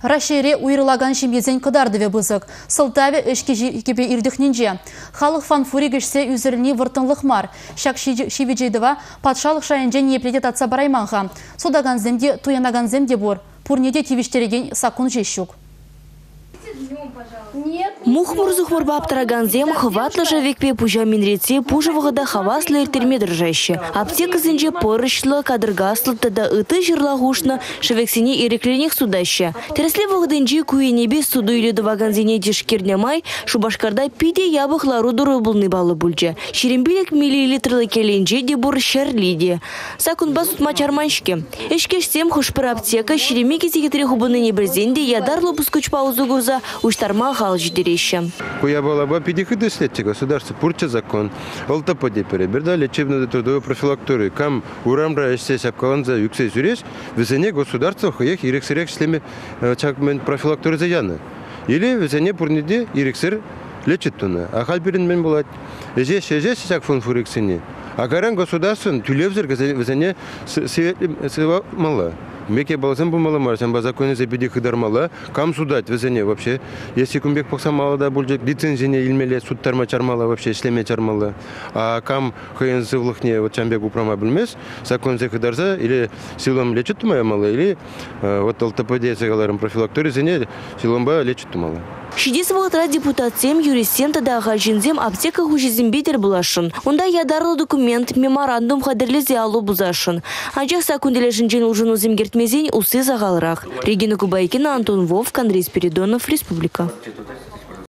Рашере уйрылаган шимбезен кыдардыве бызык. Сылтаве эшке кепе ирдіхненже. Халық фанфуригішсе үзіріліне выртынлық мар. Шак шиведжейдіва патшалық шайынжен еплетет атса барайманға. Содаган земде, туянаган земде бор. Пурнеде тивиштереген сакун жещук. Мухмурзух мурба аптыраганзем хватлы жавекпе пужа минреце пужавығыда хаваслы иртерме держаще. Аптека зінже порышлы, кадыргаслы тада ыты жырлагушны шавексене ерекленек судаще. Тересле вғыдынжи куенебе суду үйледі ваганзене дешкернемай, шубашкарда пиде ябықлару дұры бұлны балы бүлже. Шерембелек миллилитрлы келенже де бұр шәрлиде. Сакунба сутма чарманшке. Эшкешсем хушпыр аптека шеремеке секретаре хубыны небірзенде ядарлы бұскуч паузу гуза уштарма хал жидереші. Куя была бы педихиды следчи государства, пурча закон, алтаподе переберда лечебную трудовую профилактуру, кам урамра эстесь апкаланза юксей сюреш, везене государства хуях ирексерек шлеме чакмен профилактуры заяны. Или везене пурниде ирексер лечит туна. А хальберин мен булат. Эжеш сяк фон фурексене. А гаран государствен тюлевзер везене сева мала. Меке балзам бумала марсам по законе запиди хыдармала, кам судать везене вообще. Если кумбек поксамала да бульджек лицензия илмеле судтарма чармала вообще шлеме чармала. А кам хыен сывлыхне вот чамбек управма билмес, закон хыдарса или силом лечит тумая мала или вот ЛТПД загаларым профилакторы зене силомба лечит тумала. Шидисвалатра депутатсем юристента да агажинзем аптека хужизимбетер булашын. Онда ядарлы документ меморандум хадерлезе алу бузашын. Ажак сакунделе жинжен ужыну земгертмезень усы загалрах. Регина Кубайкина, Антон Вов, Андрей Спиридонов, Республика.